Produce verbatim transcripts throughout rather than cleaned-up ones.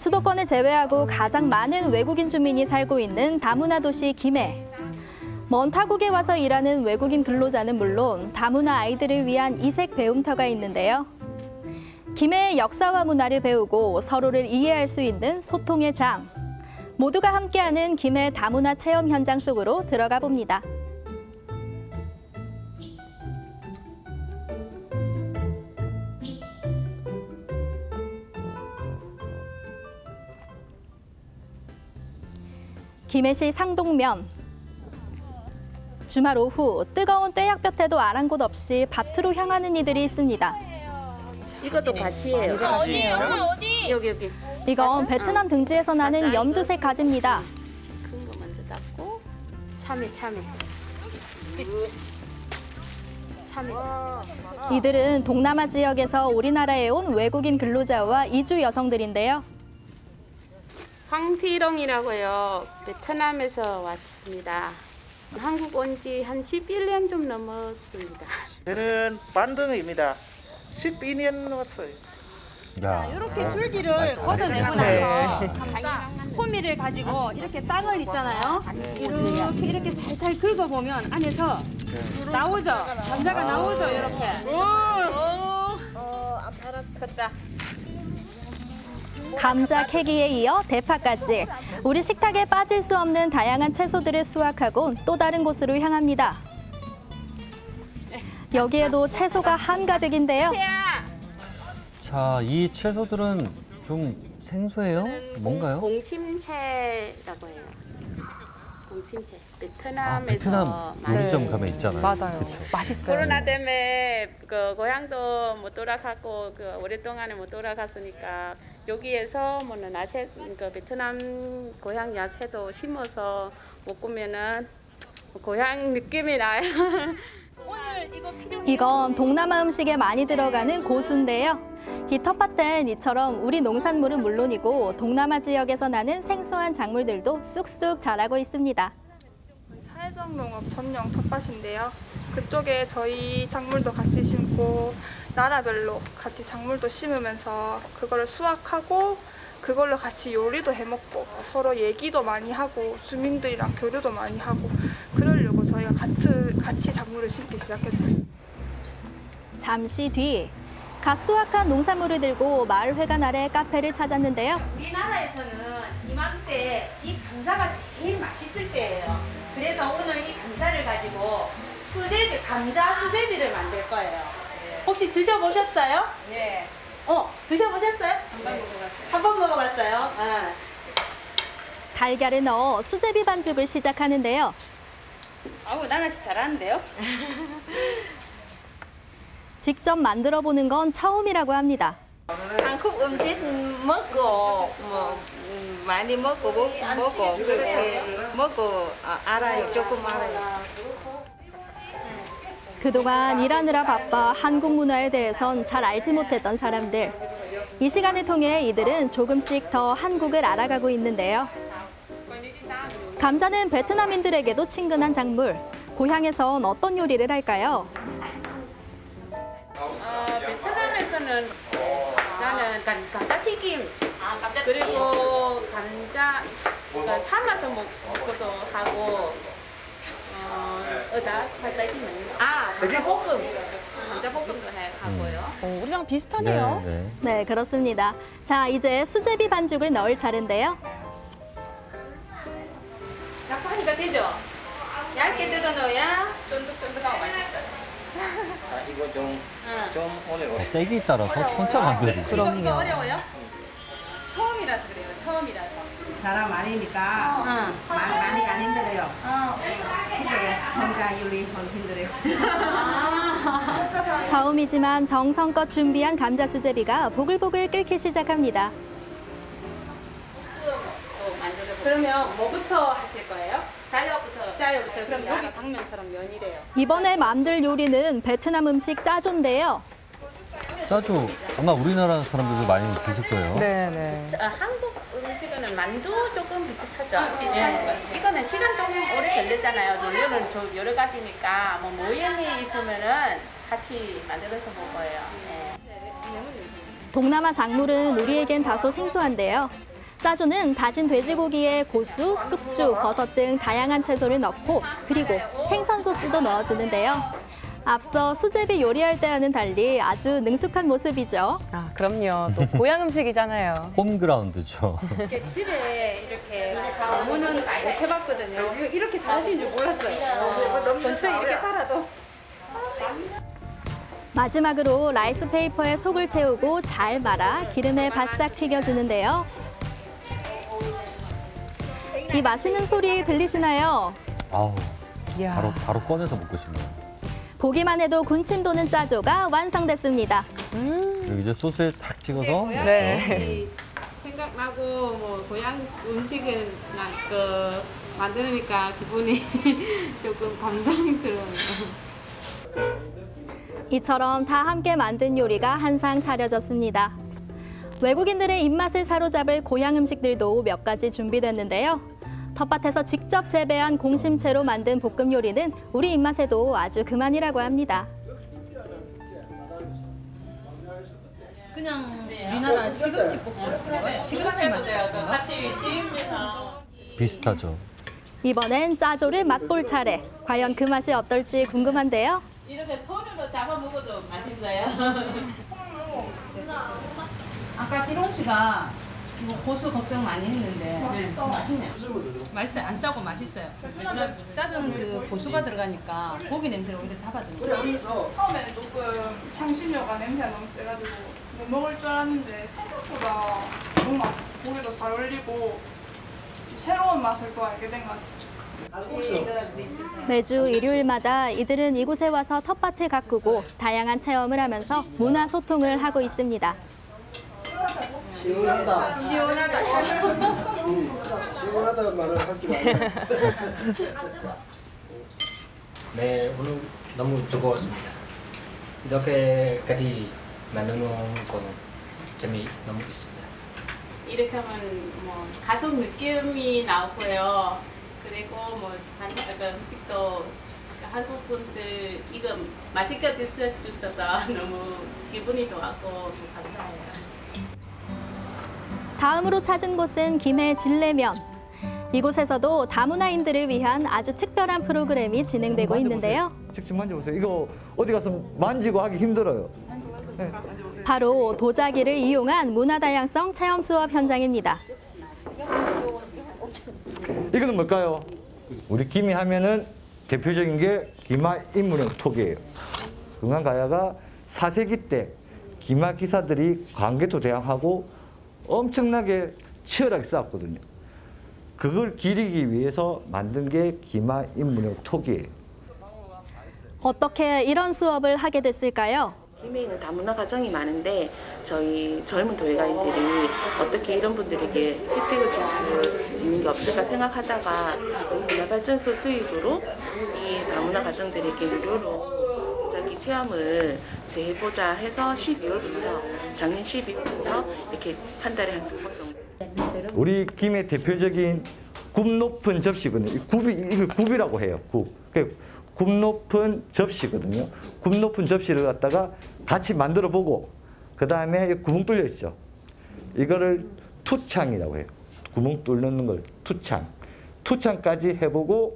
수도권을 제외하고 가장 많은 외국인 주민이 살고 있는 다문화 도시 김해. 먼 타국에 와서 일하는 외국인 근로자는 물론 다문화 아이들을 위한 이색 배움터가 있는데요. 김해의 역사와 문화를 배우고 서로를 이해할 수 있는 소통의 장. 모두가 함께하는 김해 다문화 체험 현장 속으로 들어가 봅니다. 김해시 상동면. 주말 오후 뜨거운 떼약볕에도 아랑곳 없이 밭으로 향하는 이들이 있습니다. 이것도 가지예요. 아, 어디예요? 어디? 여기 여기. 이건 베트남 등지에서 나는 연두색 가지입니다. 큰 거 먼저 잡고 참외 참외. 참외. 이들은 동남아 지역에서 우리나라에 온 외국인 근로자와 이주 여성들인데요. 황티롱이라고요. 베트남에서 왔습니다. 한국 온 지 한 십일 년 좀 넘었습니다. 저는 반등입니다. 십이 년 왔어요. 야, 이렇게 줄기를 걷어내고 나서 호미를 가지고 이렇게 땅을 있잖아요. 이렇게 이렇게 살살 긁어보면 안에서 나오죠. 감자가 나오죠. 이렇게. 어, 바람 컸다. 감자 캐기에 이어 대파까지 우리 식탁에 빠질 수 없는 다양한 채소들을 수확하고 또 다른 곳으로 향합니다. 여기에도 채소가 한가득인데요. 자, 이 채소들은 좀 생소해요? 뭔가요? 공침채라고 해요. 공침채. 베트남에서 아, 베트남 많이 요리점 가면 있잖아요. 맞아요. 그쵸. 맛있어요. 코로나 때문에 그 고향도 못 돌아가고 그 오랫동안에 못 돌아갔으니까 여기에서 뭐는 야채 그 베트남 고향 야채도 심어서 먹으면은 고향 느낌이 나요. 오늘 이거 필요해요. 이건 동남아 음식에 많이 들어가는 고수인데요. 이 텃밭엔 이처럼 우리 농산물은 물론이고 동남아 지역에서 나는 생소한 작물들도 쑥쑥 자라고 있습니다. 사회적농업 전용 텃밭인데요. 그쪽에 저희 작물도 같이 심고 나라별로 같이 작물도 심으면서 그거를 수확하고 그걸로 같이 요리도 해먹고 서로 얘기도 많이 하고 주민들이랑 교류도 많이 하고 그러려고 저희가 같이, 같이 작물을 심기 시작했어요. 잠시 뒤 갓 수확한 농산물을 들고 마을회관 아래 카페를 찾았는데요. 우리나라에서는 이맘때 이 감자가 제일 맛있을 때예요. 그래서 오늘 이 감자를 가지고 수제비, 감자 수제비를 만들 거예요. 혹시 드셔보셨어요? 네. 어, 드셔보셨어요? 한번 먹어봤어요. 한 번 먹어봤어요? 아. 달걀을 넣어 수제비 반죽을 시작하는데요. 아우, 나나 씨 잘하는데요? 직접 만들어 보는 건 처음이라고 합니다. 한국 음식 먹고 뭐 음, 많이 먹고 먹, 먹고 그렇게 먹고 아, 알아요. 조금 알아요. 그동안 일하느라 바빠 한국 문화에 대해선 잘 알지 못했던 사람들. 이 시간을 통해 이들은 조금씩 더 한국을 알아가고 있는데요. 감자는 베트남인들에게도 친근한 작물. 고향에선 어떤 요리를 할까요? 어, 베트남에서는 감자는 감, 감자튀김 그리고 감자 그 삶아서 먹기도 하고 어, 어다 아 감자 볶음 감자 볶음도 해 하고요. 어, 우리랑 비슷하네요. 네, 네. 네, 그렇습니다. 자, 이제 수제비 반죽을 넣을 차례인데요. 자꾸 하니까 되죠? 얇게 뜯어 넣어야 쫀득쫀득하고 맛있어요. 아, 이거 좀, 좀 어려워요. 어, 때기에 따라서 천차 만별이죠. 이거, 이거 어려워요? 처음이라서 그래요, 처음이라서. 사람 많으니까 어. 많이 많이 안 힘들어요. 어. 집에 혼자 요리 힘들어요. 처음이지만 정성껏 준비한 감자 수제비가 보글보글 끓기 시작합니다. 그러면 뭐부터 하실 거예요? 자녀부터 짜요부터. 그럼 여기 당면처럼 면이래요. 이번에 만들 요리는 베트남 음식 짜조인데요. 짜조 아마 우리나라 사람들도 많이 드실 거예요. 네, 네. 아, 한국 음식은 만두 조금 비슷하죠. 비슷한 거. 이거는 시간 좀 오래 걸리잖아요. 요리는 좀 여러 가지니까 뭐 모형이 있으면은 같이 만들어서 먹어요. 네. 동남아 작물은 우리에겐 다소 생소한데요. 짜조는 다진 돼지고기에 고수, 숙주, 버섯 등 다양한 채소를 넣고 그리고 생선 소스도 넣어주는데요. 앞서 수제비 요리할 때와는 달리 아주 능숙한 모습이죠. 아, 그럼요. 또 고향 음식이잖아요. 홈그라운드죠. 이렇게 집에 이렇게 어머는 못 해봤거든요. 이렇게 잘하시는 줄 몰랐어요. 근처에 이렇게 살아도. 마지막으로 라이스페이퍼에 속을 채우고 잘 말아 기름에 바싹 튀겨주는데요. 이 맛있는 소리 들리시나요? 아우, 이야. 바로 바로 꺼내서 먹고 싶네요. 보기만 해도 군침 도는 짜조가 완성됐습니다. 그리고 이제 소스에 탁 찍어서 네. 생각나고 뭐 고향 음식을 나, 그, 만드니까 기분이 조금 감동스러워요. 이처럼 다 함께 만든 요리가 한 상 차려졌습니다. 외국인들의 입맛을 사로잡을 고향 음식들도 몇 가지 준비됐는데요. 텃밭에서 직접 재배한 공심채로 만든 볶음 요리는 우리 입맛에도 아주 그만이라고 합니다. 그냥 우리나라 시금치 볶음. 시금치 맛. 같이 튀김해서. 비슷하죠. 이번엔 짜조를 맛볼 차례. 과연 그 맛이 어떨지 궁금한데요. 이렇게 손으로 잡아 먹어도 맛있어요. 아까 띠롱 씨가 뭐 고수 걱정 많이 했는데 네, 맛있네요. 맛있어요. 안 짜고 맛있어요. 짜조는 그 고수가 들어가니까 고기 냄새를 오히려 잡아주는 거예요. 처음에는 조금 향신료가 냄새가 너무 세가지고 못 먹을 줄 알았는데 생각보다 너무 맛있어. 고기도 잘 어울리고 새로운 맛을 또 알게 된 것 같아요. 매주 일요일마다 이들은 이곳에 와서 텃밭을 가꾸고 다양한 체험을 하면서 문화 소통을 하고 있습니다. 시원하다. 시원하다. 시원하다 말을 하기로 하네. 네, 오늘 너무 즐거웠습니다. 이렇게까지 만드는 거는 재미 너무 있습니다. 이렇게 하면 뭐 가족 느낌이 나오고요. 그리고 뭐 한- 그 음식도 한국 분들 이거 맛있게 드셔주셔서 너무 기분이 좋았고 감사해요. 다음으로 찾은 곳은 김해 진례면. 이곳에서도 다문화인들을 위한 아주 특별한 프로그램이 진행되고 있는데요. 직접 만져보세요. 이거 어디 가서 만지고 하기 힘들어요. 네. 바로 도자기를 이용한 문화다양성 체험 수업 현장입니다. 이거는 뭘까요? 우리 김해 하면은 대표적인 게 기마 인문형 토기예요. 금강가야가 사 세기 때 기마 기사들이 광개토 대항하고 엄청나게 치열하게 싸웠거든요. 그걸 기리기 위해서 만든 게 기마 인문형 토기예요. 어떻게 이런 수업을 하게 됐을까요? 김해에는 다문화 가정이 많은데 저희 젊은 도예가인들이 어떻게 이런 분들에게 혜택을 줄 수 있는 게 없을까 생각하다가 저희 문화발전소 수입으로 이 다문화 가정들에게 무료로 도자기 체험을 이제 해보자 해서 십이월부터 작년 십이월부터 이렇게 한 달에 한 두 번 정도. 우리 김해 대표적인 굽 높은 접시거든요. 이 굽이 이걸 굽이라고 해요. 굽. 굽 높은 접시거든요. 굽 높은 접시를 갖다가 같이 만들어 보고 그 다음에 구멍 뚫려 있죠. 이거를 투창이라고 해요. 구멍 뚫는 걸 투창. 투창까지 해보고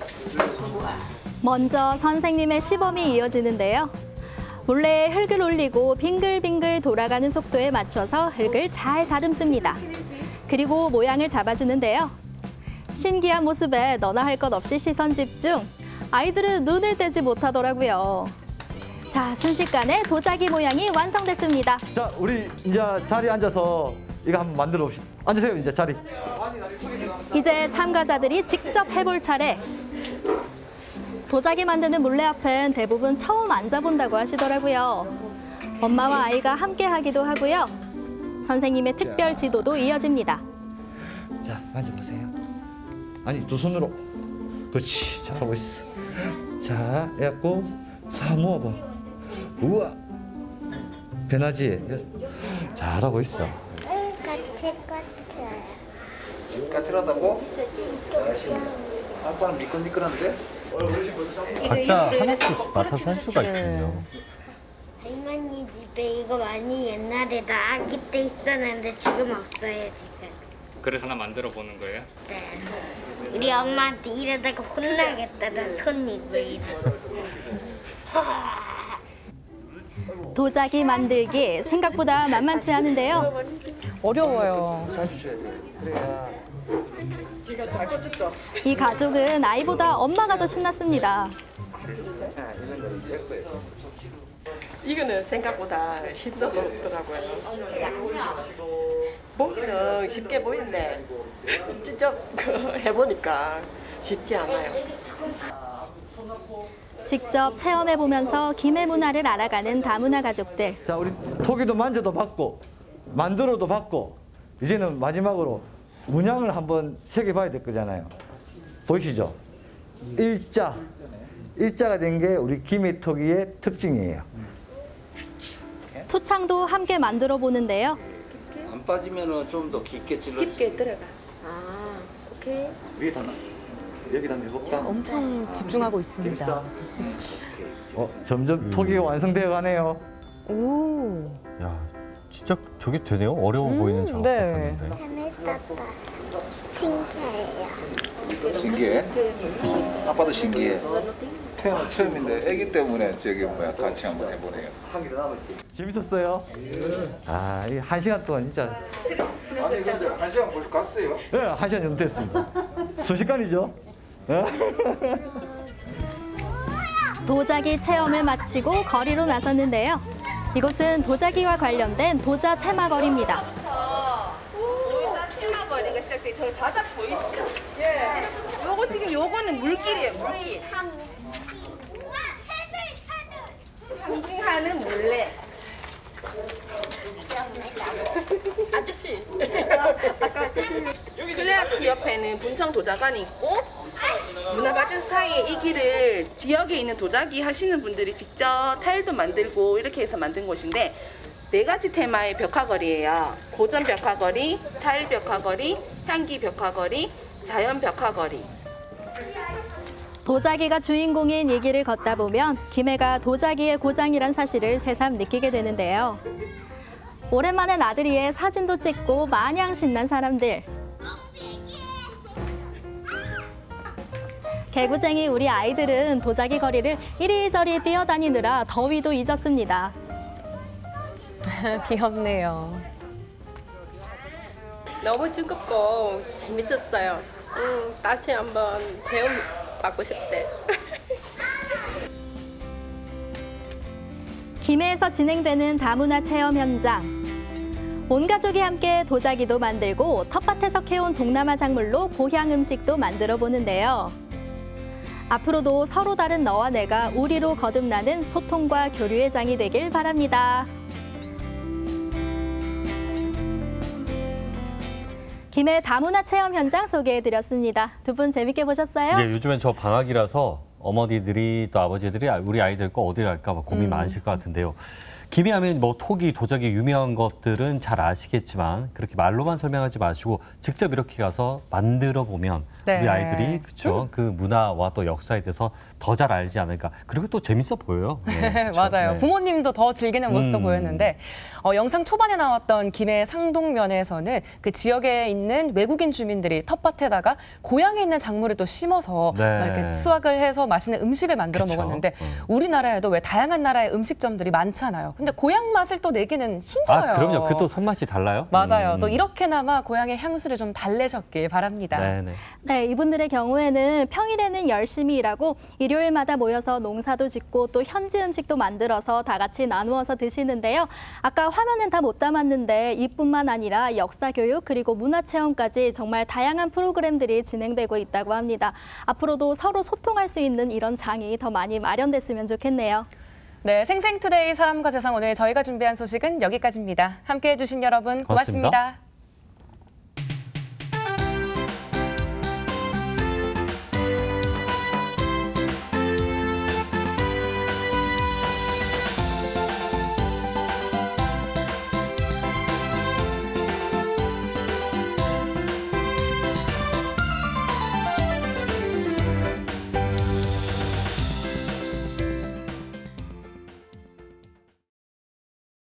먼저 선생님의 시범이 이어지는데요. 몰래 흙을 올리고 빙글빙글 돌아가는 속도에 맞춰서 흙을 잘 다듬습니다. 그리고 모양을 잡아주는데요. 신기한 모습에 너나 할 것 없이 시선 집중. 아이들은 눈을 떼지 못하더라고요. 자, 순식간에 도자기 모양이 완성됐습니다. 자, 우리 이제 자리에 앉아서 이거 한번 만들어 봅시다. 앉으세요, 이제 자리. 이제 참가자들이 직접 해볼 차례. 도자기 만드는 물레 앞엔 대부분 처음 앉아본다고 하시더라고요. 엄마와 아이가 함께 하기도 하고요. 선생님의 특별 지도도 이어집니다. 자, 만져보세요. 아니, 두 손으로. 그렇지, 잘하고 있어. 자, 해갖고 사 모아봐. 우와, 변하지? 잘하고 있어. 까칠하다고? 아빠는 미끌미끌한데? 각자 하나씩 맡아서 할 수가 있군요. 할머니 집에 이거 많이 옛날에 나 아기 때 있었는데 지금 없어요 지금. 그릇 하나 만들어 보는 거예요? 네. 우리 엄마한테 이러다가 혼나겠다. 나 손님 왜 이래. 도자기 만들기 생각보다 만만치 않은데요. 어려워요. 싸주셔야 돼요. 그래야 지가 잘 꽂혔죠? 이 가족은 아이보다 엄마가 더 신났습니다. 이건 예뻐요. 이거는 생각보다 힘들더라고요. 보기는 쉽게 보이는데 직접 해보니까 쉽지 않아요. 직접 체험해보면서 김해 문화를 알아가는 다문화 가족들. 자, 우리 토기도 만져도 봤고 만들어도 봤고 이제는 마지막으로 문양을 한번 새겨봐야 될 거잖아요. 보이시죠? 일자. 일자가 된 게 우리 김해 토기의 특징이에요. 투창도 함께 만들어 보는데요. 안 빠지면은 좀 더 깊게 찔러주세요. 깊게 들어가. 아, 오케이. 위에 닿나? 여기다 해볼까? 엄청 집중하고 있습니다. 재밌어? 어, 점점 토기가 완성되어 가네요. 오. 야, 진짜 저게 되네요. 어려워 보이는 작업 네. 같았는데. 재밌었다. 신기해요. 신기해? 아빠도 신기해. 태어난 처음인데 아기 때문에 저기 뭐야 같이 한번 해보네요. 한개더 남았지. 재밌었어요? 아, 이 한 시간 동안 진짜. 아니 근데 한 시간 벌써 갔어요? 네, 한 시간 정도 됐습니다. 순식간이죠? 네? 도자기 체험을 마치고 거리로 나섰는데요. 이곳은 도자기와 관련된 도자 테마거리입니다. 도자 테마거리가 시작돼. 저기 바다 보이시죠? 예. 요거 지금 요거는 물길이에요, 물길. 상징하는 물레. 아저씨. 아까 클레아프 옆에는 분청 도자관이 있고 문화발전소 사이에 이 길을 지역에 있는 도자기 하시는 분들이 직접 타일도 만들고 이렇게 해서 만든 곳인데 네 가지 테마의 벽화거리예요. 고전 벽화거리, 타일 벽화거리, 향기 벽화거리, 자연 벽화거리. 도자기가 주인공인 이 길을 걷다 보면 김해가 도자기의 고장이란 사실을 새삼 느끼게 되는데요. 오랜만에 나들이에 사진도 찍고 마냥 신난 사람들. 개구쟁이 우리 아이들은 도자기 거리를 이리저리 뛰어다니느라 더위도 잊었습니다. 귀엽네요. 너무 즐겁고 재밌었어요. 음, 다시 한번 체험 받고 싶대. 김해에서 진행되는 다문화 체험 현장. 온 가족이 함께 도자기도 만들고 텃밭에서 캐온 동남아 작물로 고향 음식도 만들어 보는데요. 앞으로도 서로 다른 너와 내가 우리로 거듭나는 소통과 교류의 장이 되길 바랍니다. 김해 다문화 체험 현장 소개해드렸습니다. 두 분 재밌게 보셨어요? 네, 요즘엔 저 방학이라서 어머니들이 또 아버지들이 우리 아이들 거 어디 갈까 봐 고민 음. 많으실 것 같은데요. 김해 하면 뭐 토기, 도자기 유명한 것들은 잘 아시겠지만 그렇게 말로만 설명하지 마시고 직접 이렇게 가서 만들어 보면 네. 우리 아이들이 그렇죠. 그 문화와 또 역사에 대해서 더 잘 알지 않을까. 그리고 또 재밌어 보여요. 네, 그렇죠. 맞아요. 네. 부모님도 더 즐기는 모습도 음. 보였는데 어, 영상 초반에 나왔던 김해 상동면에서는 그 지역에 있는 외국인 주민들이 텃밭에다가 고향에 있는 작물을 또 심어서 네. 막 이렇게 수확을 해서 맛있는 음식을 만들어 그쵸. 먹었는데 음. 우리나라에도 왜 다양한 나라의 음식점들이 많잖아요. 근데 고향 맛을 또 내기는 힘들어요. 아, 그럼요. 그 또 손맛이 달라요. 맞아요. 음. 또 이렇게나마 고향의 향수를 좀 달래셨길 바랍니다. 네네. 네, 이분들의 경우에는 평일에는 열심히 일하고 일요일마다 모여서 농사도 짓고 또 현지 음식도 만들어서 다 같이 나누어서 드시는데요. 아까 화면은 다 못 담았는데 이뿐만 아니라 역사 교육 그리고 문화 체험까지 정말 다양한 프로그램들이 진행되고 있다고 합니다. 앞으로도 서로 소통할 수 있는 이런 장이 더 많이 마련됐으면 좋겠네요. 네, 생생투데이 사람과 세상 오늘 저희가 준비한 소식은 여기까지입니다. 함께해 주신 여러분 고맙습니다. 고맙습니다.